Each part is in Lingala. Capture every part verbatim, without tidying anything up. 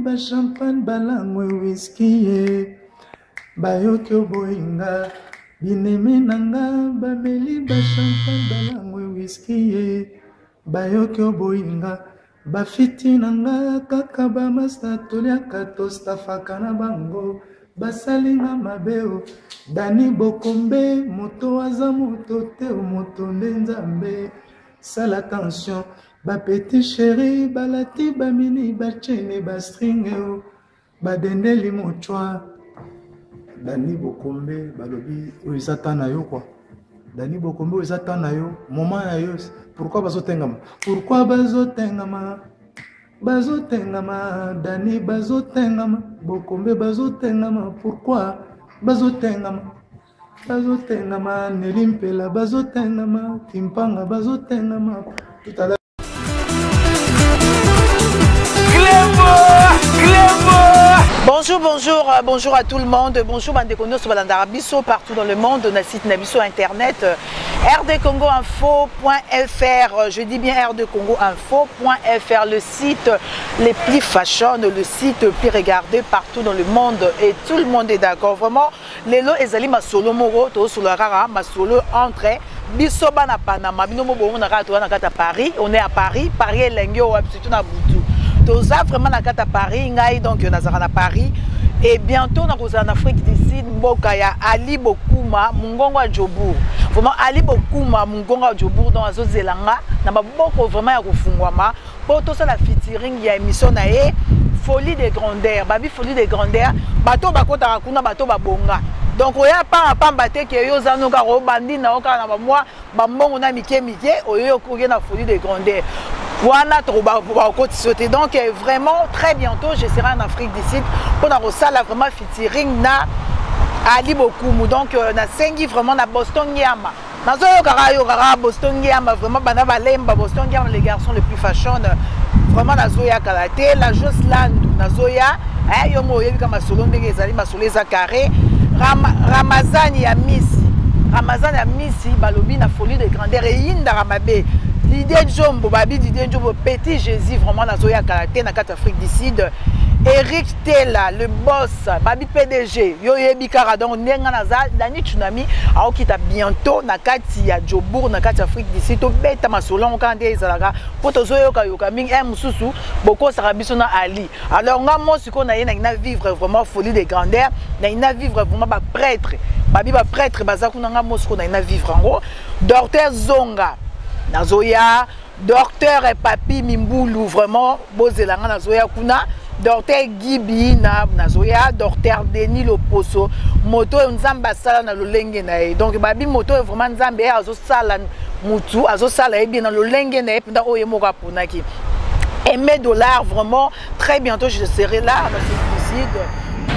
ba champagne balangwe whisky bayoki oboyinga bineme nanga bameli ba champagne balangwe whisky bayoki oboyinga bafiti nanga kaka bamasta toliaka tostafaka na bango basalinga mabeo Dani Bokombe moto aza moto te moto nde nzambe sala attention ba petit chéri balati bamini bachene bastringe badendeli mochwa Dani Bokombe balobi oizata na yo quoi Dani Bokombe oizata na yo moment na yo pourquoi bazotengama pourquoi bazotengama bazotengama Dani bazotengama Bokombe bazotengama pourquoi bazotengama bazotengama nelimpela bazotengama timpanga bazotengama tout à l'heure Bonjour, bonjour, bonjour à tout le monde. Bonjour, bande de Congo, sur partout dans le monde. On a site Nabiso internet r d congo info point f r. Je dis bien r d congo info point f r, le site le plus fashion, le site le plus regardé partout dans le monde. Et tout le monde est d'accord. Vraiment, les lots ezali ma solo moro, to sur le rara, ma solo entre biso bana Panama, binomo bo na ka to na ka Paris. On est à Paris, Paris est lengyo, surtout na Boutou. Toza vraiment na kata Paris ngai donc nazara na Paris et bientôt na koza na Afrique du Sud mboka ya Ali Bokuma mungongo wa Jobour vraiment Ali Bokuma mungongo wa Jobour dans azozelanga na maboko vraiment ya kufungwama po to ça la featuring ya émission na e folie de grandeur babi folie de grandeur bato bakota kuna bato babonga donc oya pa pamba te ke yo zano ka ro bandi na oka na moi ba mbongo na mike mike oyo ko na folie de grandeur. Voilà, donc vraiment très bientôt je serai en Afrique du Sud pour la salle vraiment featuring na Ali Bokumu donc na sengi vraiment na Boston Yama na zo kara yo kara Boston Yama vraiment bana balemba Boston Yama les garçons les plus fashion vraiment na zo ya karaté la Josland na zo ya eh yo mo yebi kama solo ndenge ezali masolo za carré Ramazani ya Miss Ramazani ya Miss balobi na folie de grandeur et yinda ramabe Didier Jombo, Babi Didier Jombo, Petit Jésus, vraiment dans Zoya Karaté, dans l'Afrique du Sud. Eric Tella, le boss, Babi P D G, Yoye Bikara, donc Nenga Naza, Dani Tsunami, alors qui t'a bientôt, Nakati à Jobour, Nakati Afrique du Sud, Beta Masolon, Kandé Zalaga, Poto Zoyoka Yokaming, M. Soussou, Boko Sarabisona Ali. Alors, on a moi ce qu'on a eu, on a vivre vraiment folie des grandeurs, on a vivre vraiment prêtre, Babi prêtre, Bazakuna, moi ce qu'on a eu vivre en gros, Docteur Zonga. Nazoya, docteur et papi Mimbulu, vraiment, Bozelanga Nazoya Kuna, docteur Gibi Nazoya, docteur Denis Loposo, moto Nzamba Sala na Lolenge na. Donc, Babi moto est vraiment Nzambe, Azo Sala Moutou, Azo Sala et bien dans Lolenge na, puis dans Oyemoka Punaki. Et mes dollars, vraiment, très bientôt je serai là, dans ce site.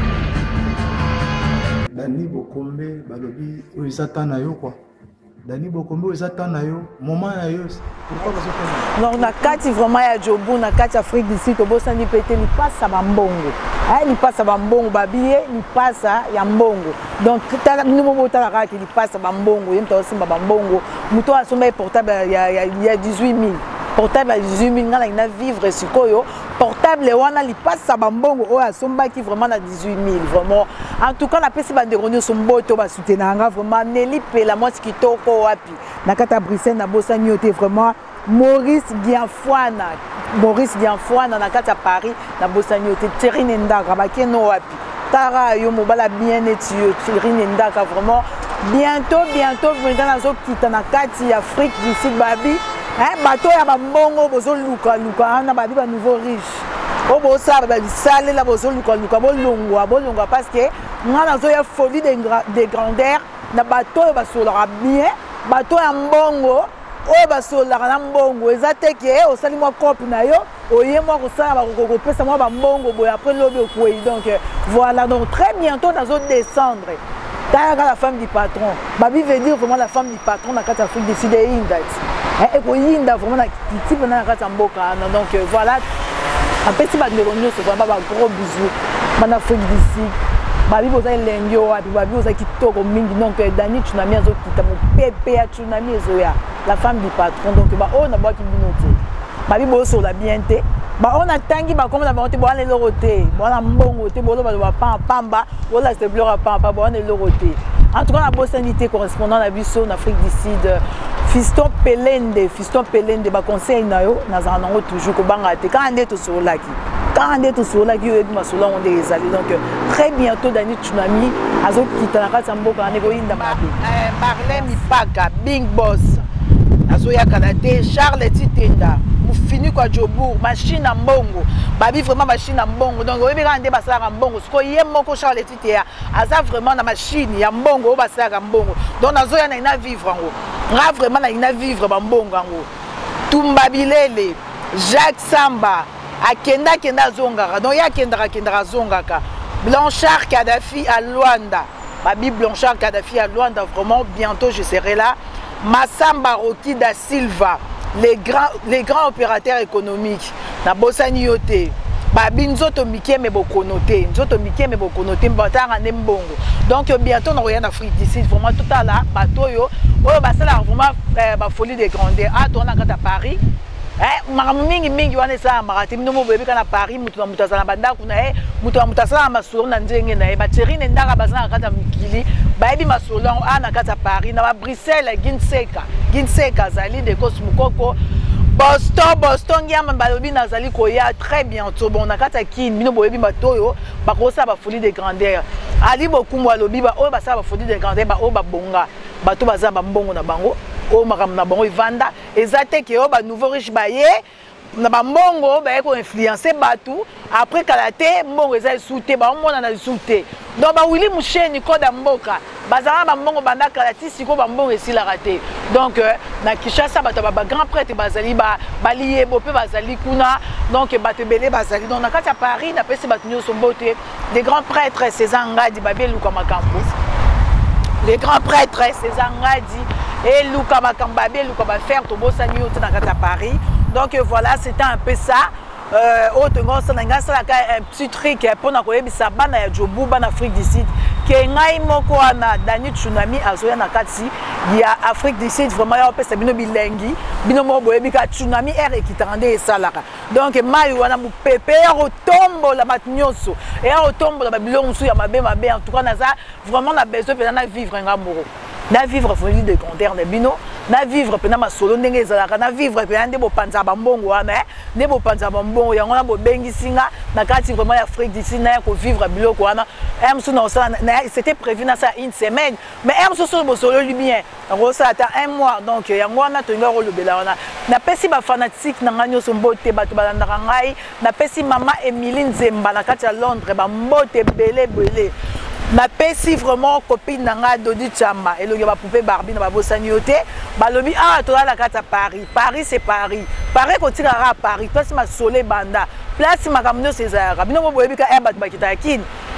Dani Bokombe, Balobi, Oisata Nayo quoi. Dani Bokombe ezata na yo moment na yo pourquoi bazotana non na kati vraiment ya Jobu na kati Afrique du Sud obosani pété ni passa ba mbongo eh ni passa ba mbongo babiye ni passa ya mbongo donc tala numo botala kaki ni passa ba mbongo yemta osimba ba mbongo muto asomba portable ya ya dix-huit mille portable ya dix-huit mille ngala ina vivre sikoyo portable wana li passa ba mbongo o asomba ki vraiment na dix-huit mille vraiment en tout cas la pesi ba ndeko nyoso mboto ba soutenanga vraiment neli pela moi kitoko wapi na kata Bruxelles na bossa nyote vraiment Maurice Gianfouana Maurice Gianfouana na kata Paris na bossa nyote Thierry Ndaka ba keno wapi tara yo mobala bien etio Thierry Ndaka vraiment bientôt bientôt vraiment nazo kita na kati Afrique du Sud babi hein bato ya ba mbongo bozo luka luka na babi ba nouveau riche o bosa ba sale la bozo luka luka bolongwa bolongwa parce que ngana zo ya folie de grandeur na bato ba solara bien bato ya mbongo o ba solara na mbongo ezate ke o sali mo copie na yo oye mo ko sala ba ko pesa mo ba mbongo boy après lobi okwei donc voilà donc très bientôt nazo descendre ta la femme du patron babi veut dire vraiment la femme du patron na kata Afrique du Sud inda et ko yinda vraiment na type na kata mboka donc voilà en fait si ba ndeko nyoso vraiment ba gros bisous en Afrique du Sud babi boza lengyo wapi babi boza kitoko mingi donc Dani Tsunami azo kita mo pepe ya Tsunami ezoya la femme du patron donc ba o na boki binote babi boso la bien te ba on a tangi ba comme la monte bo le loroté bo la mbongo te bo lo ba pa pamba bo la se blora pa pa bo le loroté en tout cas la bosanité correspondant à biso en Afrique du Sud Fiston Pelende Fiston Pelende ba conseil na yo na za nango toujours ko banga te quand ndé to so laki quand ndé to so laki yo ebi masolo on des ali donc très bientôt Dani Tsunami azo kitana ka samboka ne ko inda mabe euh Marlène Mipaka Big Boss azo ya kalate Charles Titenda fini quoi Jobour machine à mbongo babi vraiment machine à mbongo donc oyebi quand ndé basala mbongo ce ko yé moko Charles Titenda aza vraiment na machine ya mbongo basala mbongo donc azo ya na ina vivre ngo nga vraiment na ina vivre ba mbongo ngo Tumba Bilele Jacques Samba akenda kenda zongaka donc ya kenda kenda zongaka Blanchard Kadhafi à Luanda babi Blanchard Kadhafi à Luanda vraiment bientôt je serai là Massamba Roki da Silva les grands les grands opérateurs économiques na bosani yote babi nzoto mikie me bokonote nzoto mikie me bokonote mbatanga ne mbongo donc bientôt na en Afrique d'ici vraiment tout à là batoyo oyo basala vraiment ba folie de grandeur ah to na kata Paris eh maramu mingi mingi wana sa marati mino mo bebe kana Paris mutu na mutasa na banda kuna eh mutu na mutasa na masolo na nzenge na eh ba cherine ndaka basana kata mikili baebi masolo ana kata Paris na ba Bruxelles Ginseka Ginseka zali de Cosmokoko Boston Boston ngiyama balobi nazali koya très bientôt bon na kata kin mino boyebi batoyo bakosa ba folie de grandeur ali bokumbo alobi ba oyo basala ba folie de grandeur ba o ba bonga bato baza ba mbongo na bango o makam na bango ivanda ezate ke o ba nouveau riche baye na ba mbongo ba ko influencer batu après kalate mbongo eza souté ba mona na souté donc ba wili musheni koda mboka bazala ba mbongo banda kalati siko ba mbongo esila raté donc na Kinshasa bato ba grand prêtre bazali ba balié bo pe bazali kuna donc bato belé bazali donc na kati ya Paris na pesi bato nyoso mbote des grands prêtres César Ngadi babé luka makambo les grands prêtres César Ngadi et luka makambo babé luka ba faire to bosani yote na kati ya Paris donc voilà c'était un peu ça euh autre ngos na ngasa un petit truc pour na koyebisa bana ya Jobu bana Afrique du Sud ke ngai moko na Dani Tsunami azoya na kati ya Afrique du Sud vraiment ya pesa bino bilengi bino mo boyebi ka tsunami air ekitande esalaka donc mai wana mu pepe otombo la matnyoso et otombo la bilongo su ya mabe mabe en tout cas naza vraiment na besoin pe na vivre ngamoro na vivre folie de grandeur de bino na vivre pe na masolo ndenge ezalaka na vivre pe ndebo panza ba mbongo wana ndebo panza ba mbongo yango na bo bengisinga na kati vraiment ya Afrique d'ici na ko vivre biloko wana emsu na osala c'était prévu na ça une semaine mais emsu so bo solo bien ngo ça ata un mois donc yango wana to ngoro lobela wana na pesi ba fanatique na nganyo so mbote bato balandaka ngai na pesi mama Emilie Nzemba na kati ya Londres ba mbote belé belé na pesi vraiment copine nanga Dodi Chama elogi ba poupée Barbie na ba bosani yote balobi ah to la kata Paris Paris c'est Paris Paris ko tika ra Paris place ma soleil banda place ma kamno César bino bo boyebi ka ebat bakita kin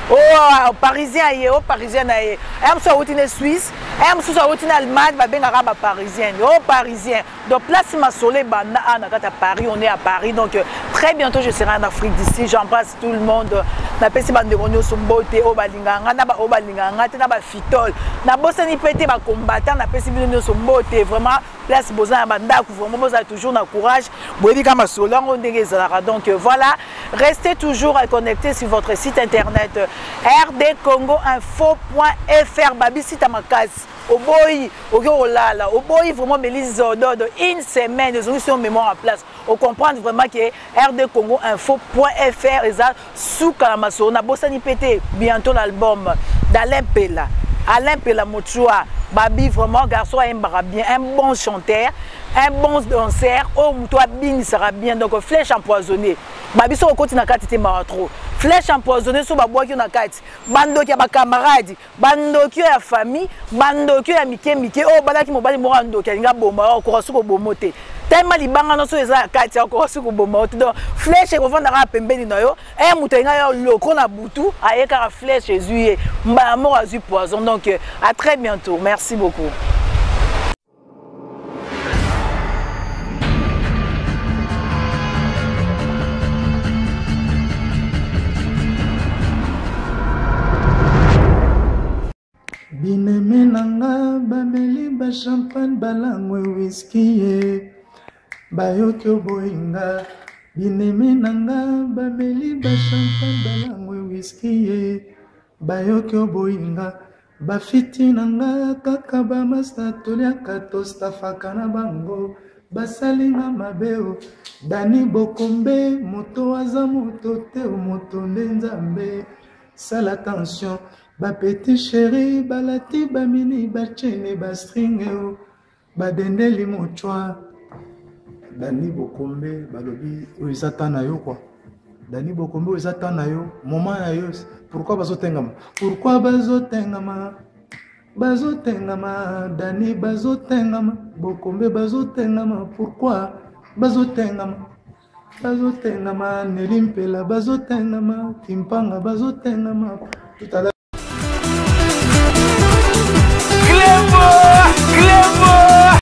oh parisien ye oh parisien na ye em so outine Suisse em so outine Allemagne ba benga ba parisien oh parisien donc place ma soleil banda na kata Paris on est à Paris donc très bientôt je serai en Afrique d'ici j'embrasse tout le monde na pesi bande ronyo sombote o balinganga na ba o balinganga te na ba fitol na bosani pété ba combattant na pesi bino sombote vraiment place bozana banda ku vraiment boza toujours na courage boyebi ka masolo ngo ndenge ezalaka donc voilà restez toujours connectés sur votre site internet r d congo info point f r babi site makasi oboyi okolala oboyi vraiment Belize Zodo de une semaine ils ont sur mémoire en place on comprendre vraiment que r d congo info point f r eza suka masolo na bosani pété bientôt l'album d'Alain Pela Alain Pela Mochua babi vraiment garçon aimera bien un bon chanteur un bon danseur oh toi bin sera bien donc flèche empoisonnée babi so okoti na kati te mara trop flèche empoisonnée so babwaki na kati bandoki ya ba camarade bandoki ya famille bandoki ya mike mike oh balaki mobali mo ndoki alinga bomba ko suko bomote tellement libanga no so eza kati ko suko bomote donc flèche ko vanda ka pembeni na yo e muto nga yo loko na butu ayeka flèche Jésus mba mort azu poison donc à très bientôt merci beaucoup. Bineme nanga bameli ba champagne balangwe whisky bayoki oboyinga bineme nanga bameli bachampan balangwe wiski ye bayoki oboyinga bafiti nanga kaka bamasa toliaka tostafaka na bango basalinga mabeo Dani Bokombe moto aza moto te moto nde nzambe sala attention ba petit chéri balati bamini bachene bastringe badendeli mochwa Dani Bokombe balobi oizata na yo quoi Dani Bokombe oizata na yo moment na yo pourquoi bazotengama pourquoi bazotengama bazotengama Dani bazotengama Bokombe bazotengama pourquoi bazotengama bazotengama Nelimpela bazotengama Kimpanga bazotengama tout à l'heure